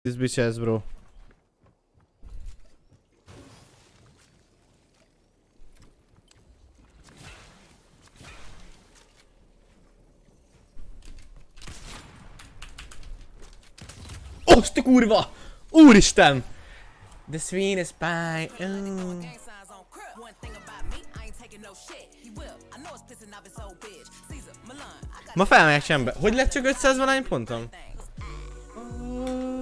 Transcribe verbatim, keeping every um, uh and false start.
This bitch ass, bro. Azt a kurva! Úristen! The sweetest pie. Mm. Ma felmegyek csembe. Hogy lett csak ötszáz valány pontom?